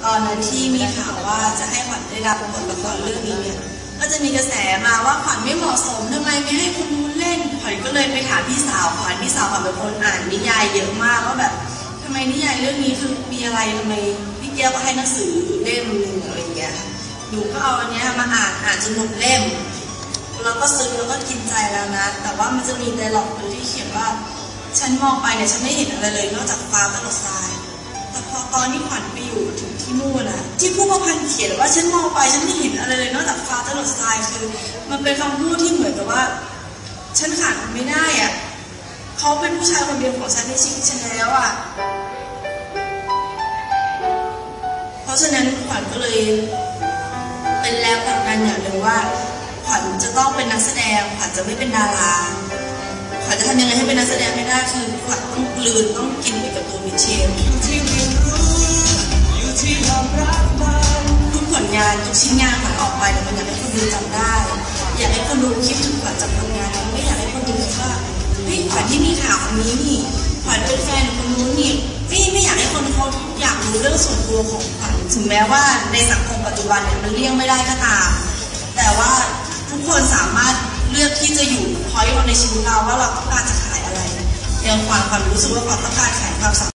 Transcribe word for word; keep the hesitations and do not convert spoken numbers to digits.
ตอนนั้นที่มีข่าวว่าจะให้ขวัญได้รับบทละครเรื่องนี้เนี่ยก็จะมีกระแสมาว่าขวัญไม่เหมาะสมทำไมไม่ให้คนนู้นเล่นขวัญก็เลยไปถามพี่สาวขวัญพี่สาวขวัญเป็นคนอ่านนิยายเยอะมากว่าแบบทำไมนิยายเรื่องนี้คือมีอะไรทำไมพี่แก้วก็ให้หนังสือเล่มนึงอะไรอย่างเงี้ยหนูก็เอาอันนี้มาอ่านอ่านจนหมดเล่มแล้วก็ซึ้งแล้วก็กินใจแล้วนะแต่ว่ามันจะมีไดร็อกนึงที่เขียนว่าฉันมองไปเนี่ยฉันไม่เห็นอะไรเลยนอกจากฟ้ากับทรายแต่พอตอนที่ขวัญไปอยู่ถึงที่นู่นนะที่ผู้ประพันธ์เขียนว่าฉันมองไปฉันไม่เห็นอะไรเลยนอกจากฟ้ากับทรายคือมันเป็นคำพูดที่เหมือนกับว่าฉันขาดไม่ได้อ่ะเขาเป็นผู้ชายคนเดียวของฉันในชีวิตฉันแล้วอ่ะเพราะฉะนั้นขวัญก็เลยเป็นแรงผลักดันอย่างหนึ่งว่าขวัญจะต้องเป็นนักแสดงขวัญจะไม่เป็นดาราขวัญจะทำยังไงให้เป็นนักแสดงไม่ได้คือขวัญต้องกลืนต้องกินไปกับตัวมิเชลทุกผลงานทุกชิ้นงานขวัญออกไปแต่มันอยากให้คนดูจำได้อยากให้คนดูคิดถึงขวัญจากผลงานนั้นไม่อยากให้คนดูคิดว่าเฮ้ยขวัญที่มีข่าวคนนี้นี่ขวัญเป็นแฟนคนนู้นนี่ไม่ไม่อยากให้คนเขาอยากรู้เรื่องส่วนตัวของขวัญถึงแม้ว่าในสังคมปัจจุบันเนี่ยมันเลี่ยงไม่ได้ก็ตามแต่ว่าทุกคนสามารถเลือกที่จะอยู่พอยต์ในชีวิตเราว่าเราต้องการจะขายอะไรอย่างขวัญขวัญรู้สึกว่าขวัญต้องการขายความ